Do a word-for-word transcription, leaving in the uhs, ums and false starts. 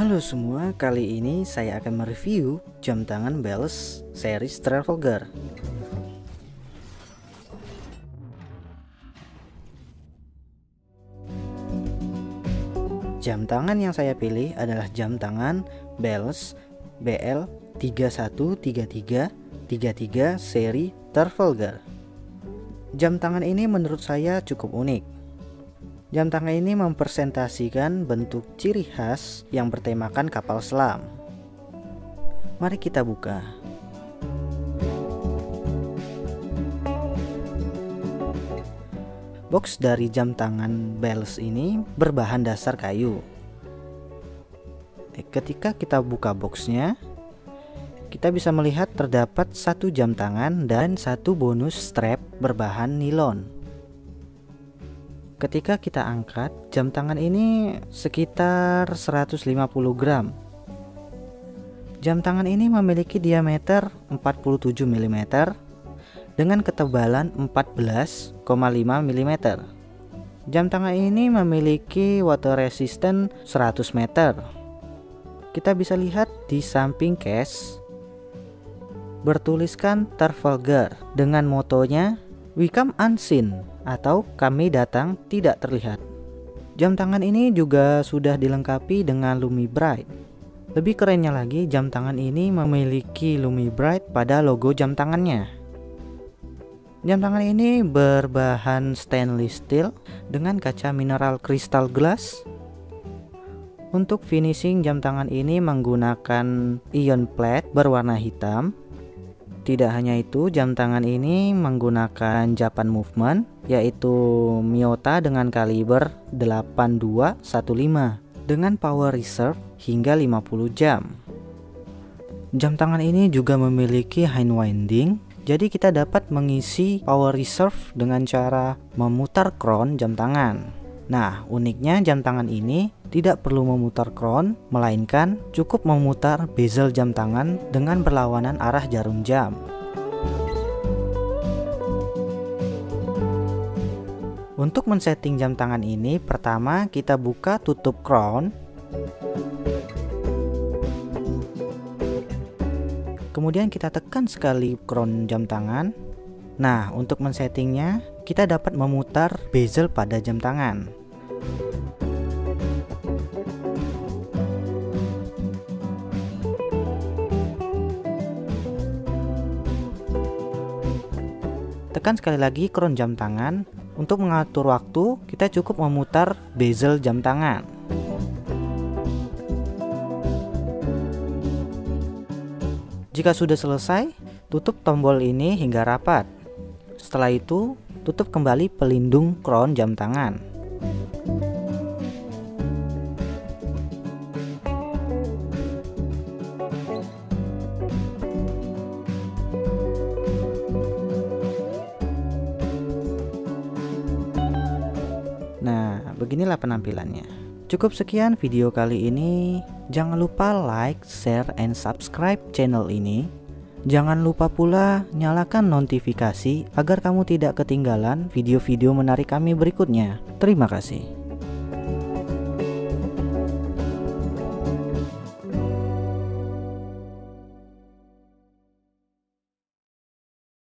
Halo semua, kali ini saya akan mereview jam tangan Bells series Trafalgar. Jam tangan yang saya pilih adalah jam tangan Bells B L tiga satu tiga tiga tiga tiga seri Trafalgar. Jam tangan ini menurut saya cukup unik. Jam tangan ini mempresentasikan bentuk ciri khas yang bertemakan kapal selam. Mari kita buka. Box dari jam tangan Bells ini berbahan dasar kayu. Ketika kita buka boxnya, kita bisa melihat terdapat satu jam tangan dan satu bonus strap berbahan nilon. Ketika kita angkat, jam tangan ini sekitar seratus lima puluh gram. Jam tangan ini memiliki diameter empat puluh tujuh milimeter dengan ketebalan empat belas koma lima milimeter. Jam tangan ini memiliki water resistant seratus meter. Kita bisa lihat di samping case bertuliskan Trafalgar dengan motonya "We come unseen" atau "Kami datang tidak terlihat". Jam tangan ini juga sudah dilengkapi dengan Lumi Bright. Lebih kerennya lagi, jam tangan ini memiliki Lumi Bright pada logo jam tangannya. Jam tangan ini berbahan stainless steel dengan kaca mineral crystal glass. Untuk finishing jam tangan ini menggunakan ion plate berwarna hitam. Tidak hanya itu, jam tangan ini menggunakan Japan movement, yaitu Miyota dengan kaliber delapan dua satu lima dengan power reserve hingga lima puluh jam. Jam tangan ini juga memiliki hand winding, jadi kita dapat mengisi power reserve dengan cara memutar crown jam tangan. Nah, uniknya jam tangan ini tidak perlu memutar crown, melainkan cukup memutar bezel jam tangan dengan berlawanan arah jarum jam. Untuk men-setting jam tangan ini, pertama kita buka tutup crown. Kemudian kita tekan sekali crown jam tangan. Nah, untuk men-settingnya, kita dapat memutar bezel pada jam tangan. Tekan sekali lagi crown jam tangan. Untuk mengatur waktu, kita cukup memutar bezel jam tangan. Jika sudah selesai, tutup tombol ini hingga rapat. Setelah itu, tutup kembali pelindung crown jam tangan. Nah, beginilah penampilannya. Cukup sekian video kali ini. Jangan lupa like, share, and subscribe channel ini. Jangan lupa pula nyalakan notifikasi agar kamu tidak ketinggalan video-video menarik kami berikutnya. Terima kasih.